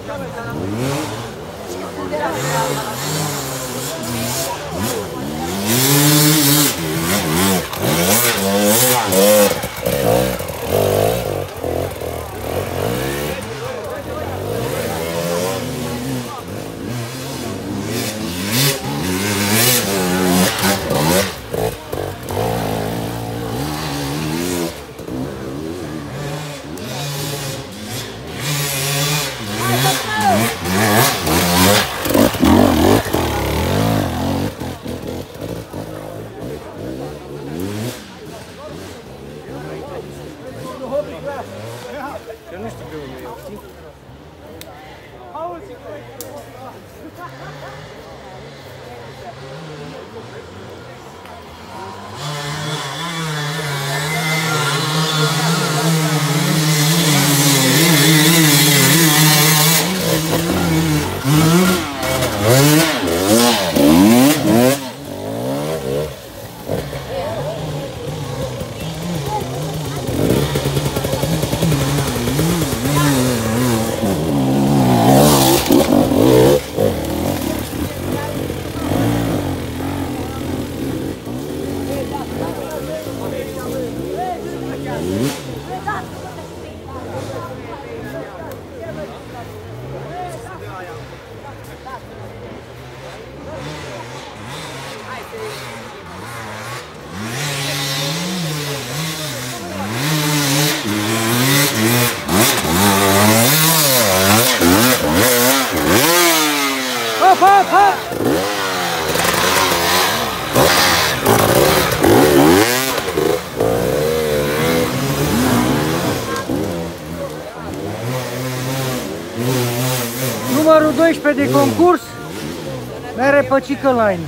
Numărul 12 de concurs mere pe Chicken Line.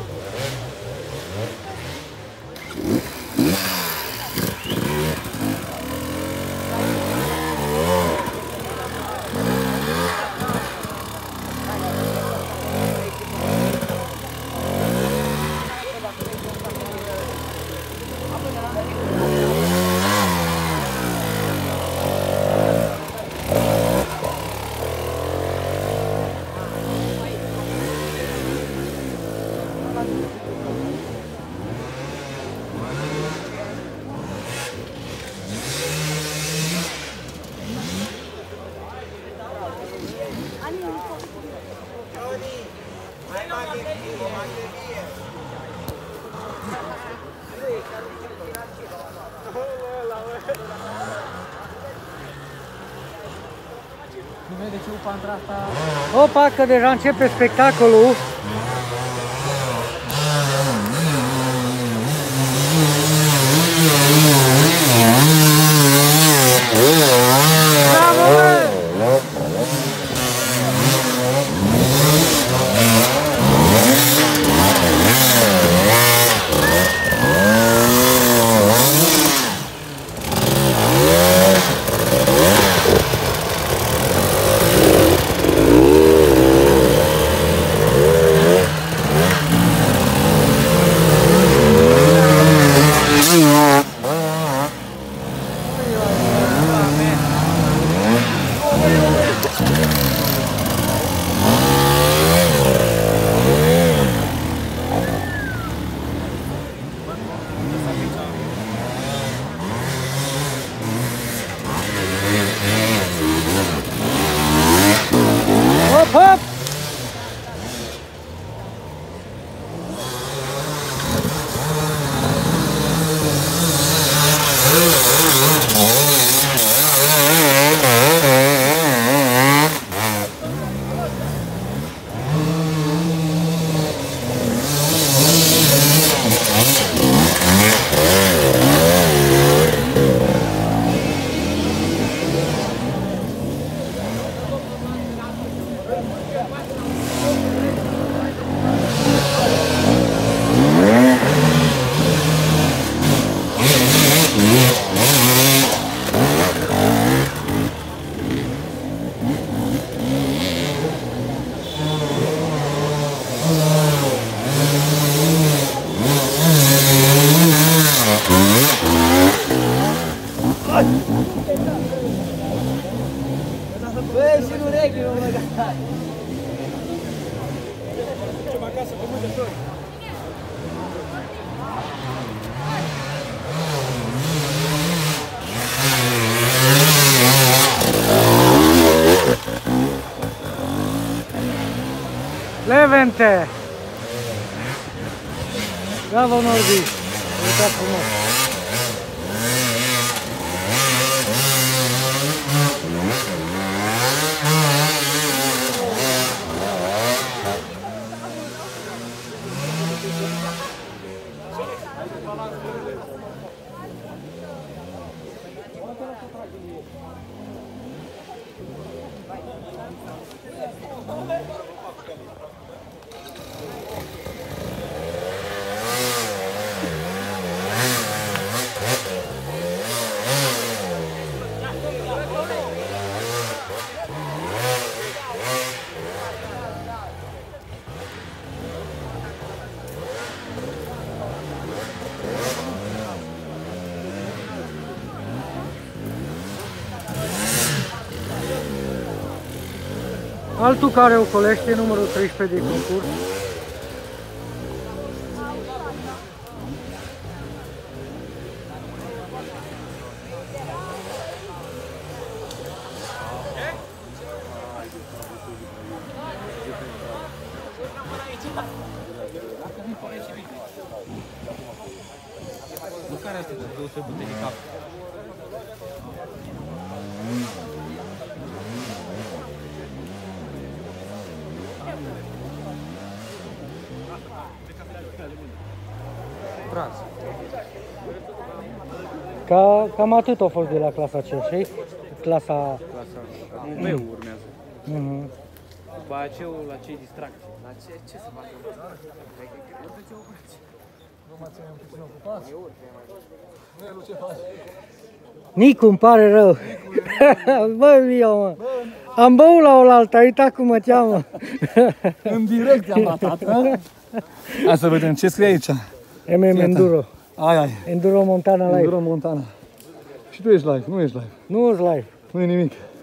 Opa, că deja începe spectacolul. Hop! și în urechi, nu mă gata. Ducem acasă cu mântători. Levente! Bravo, Norbi! Uitați frumos! Altul care ocolește numărul 13 de concurs. Care asta de 200 butei de cap? Cam atât a fost de la clasa C, știi? Clasa... B urmează. După aceea la ce distracție? La ce să facă? Nicu, îmi pare rău. Bă, eu, mă. Am băut la oaltă, uita cum mă cheamă. În direct am ratat, ha? Hai să vedem ce scrie aici. Enduro. Ai. Enduro Montana Live. Enduro Montana. Și tu ești live, nu ești live. Nu ești live. Nu e nimic.